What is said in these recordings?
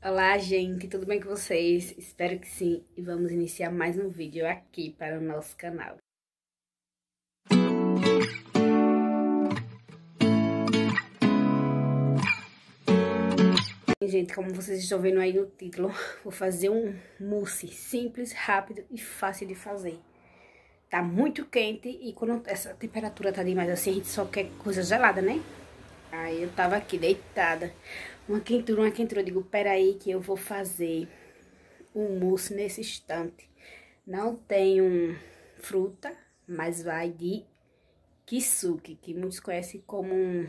Olá, gente, tudo bem com vocês? Espero que sim, e vamos iniciar mais um vídeo aqui para o nosso canal. Gente, como vocês estão vendo aí no título, vou fazer um mousse simples, rápido e fácil de fazer. Tá muito quente e quando essa temperatura tá demais assim, a gente só quer coisa gelada, né? Aí eu tava aqui deitada, uma quentura, eu digo, peraí que eu vou fazer um mousse nesse instante. Não tenho fruta, mas vai de kisuke, que muitos conhecem como um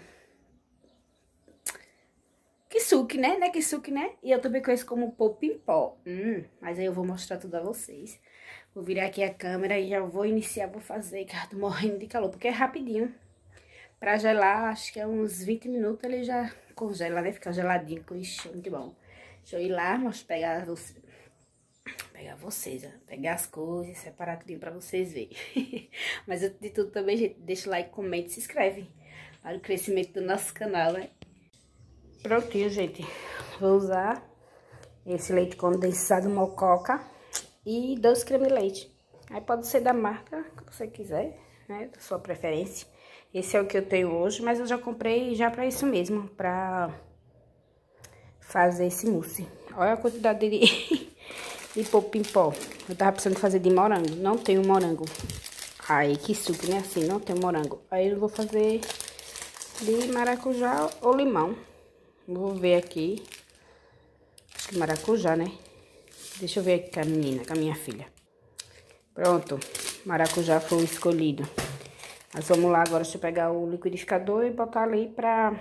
kisuke, né? Não é kisuke, né? E eu também conheço como polpa em pó. Mas aí eu vou mostrar tudo a vocês. Vou virar aqui a câmera e já vou iniciar, vou fazer, que eu tô morrendo de calor, porque é rapidinho. Pra gelar, acho que é uns 20 minutos ele já congela, né? Fica geladinho, com isso, muito bom. Deixa eu ir lá, pegar vocês, ó. Pegar as coisas, separar tudo pra vocês verem. Mas antes de tudo também, gente, deixa o like, comenta e se inscreve para o crescimento do nosso canal, né? Prontinho, gente. Vou usar esse leite condensado mococa e 2 cremes de leite. Aí pode ser da marca que você quiser, né? Da sua preferência. Esse é o que eu tenho hoje, mas eu já comprei já pra isso mesmo, pra fazer esse mousse. Olha a quantidade de polpa em pó. Eu tava precisando fazer de morango, não tenho morango. Aí, que suco, né? Assim, não tenho morango. Aí eu vou fazer de maracujá ou limão. Vou ver aqui. Acho que maracujá, né? Deixa eu ver aqui com a menina, com a minha filha. Pronto, maracujá foi o escolhido. Mas vamos lá agora, deixa eu pegar o liquidificador e botar ali pra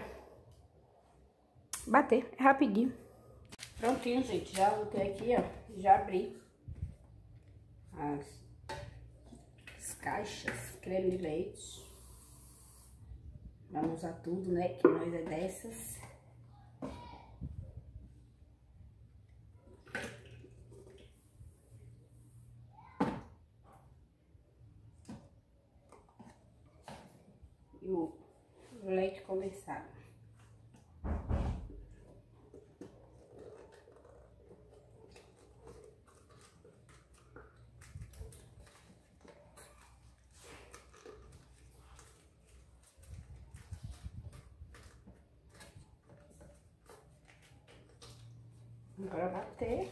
bater, é rapidinho. Prontinho, gente, já botei aqui, ó, já abri as caixas, creme de leite. Vamos usar tudo, né, que nós é dessas. E o leite condensado. Agora bater.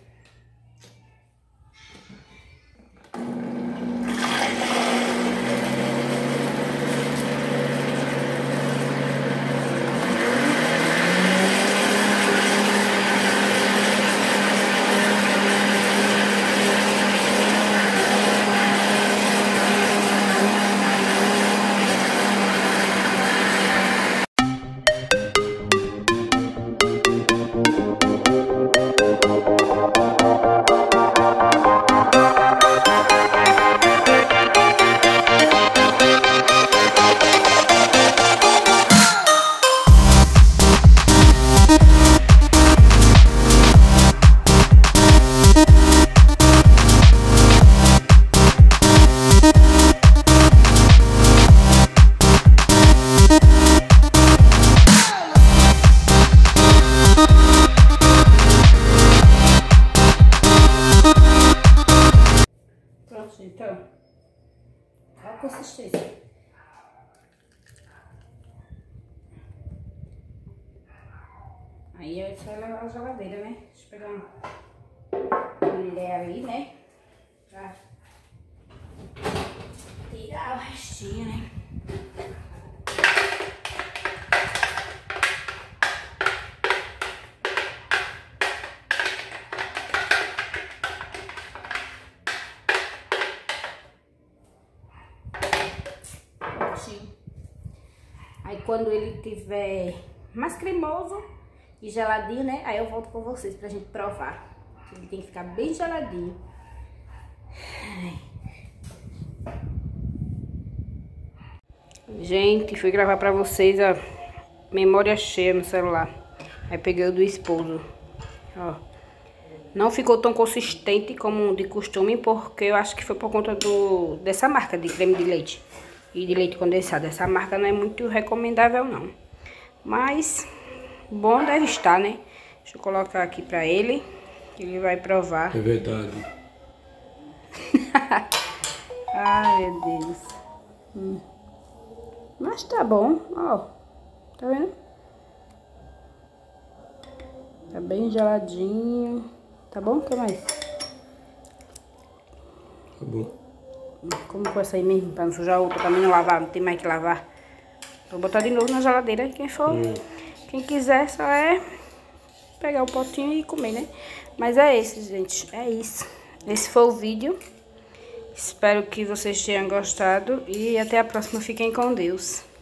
Então, olha a consistência. Aí eu só levar a geladeira, né? Deixa eu pegar uma colher ali, né? Pra tirar o restinho, né? Aí quando ele tiver mais cremoso e geladinho, né? Aí eu volto com vocês pra gente provar. Ele tem que ficar bem geladinho. Gente, fui gravar pra vocês a memória cheia no celular. Aí peguei o do esposo. Ó. Não ficou tão consistente como de costume, porque eu acho que foi por conta dessa marca de creme de leite e de leite condensado. Essa marca não é muito recomendável, não. Mas bom deve estar, né? Deixa eu colocar aqui pra ele, que ele vai provar. É verdade. Ai, meu Deus. Mas tá bom, ó. Tá vendo? Tá bem geladinho. Tá bom? O que mais? Tá bom. Como com essa aí mesmo, pra não sujar outra, pra mim não lavar, não tem mais que lavar. Vou botar de novo na geladeira. Quem quiser, só é pegar o potinho e comer, né? Mas é isso, gente. É isso. Esse foi o vídeo. Espero que vocês tenham gostado. E até a próxima. Fiquem com Deus.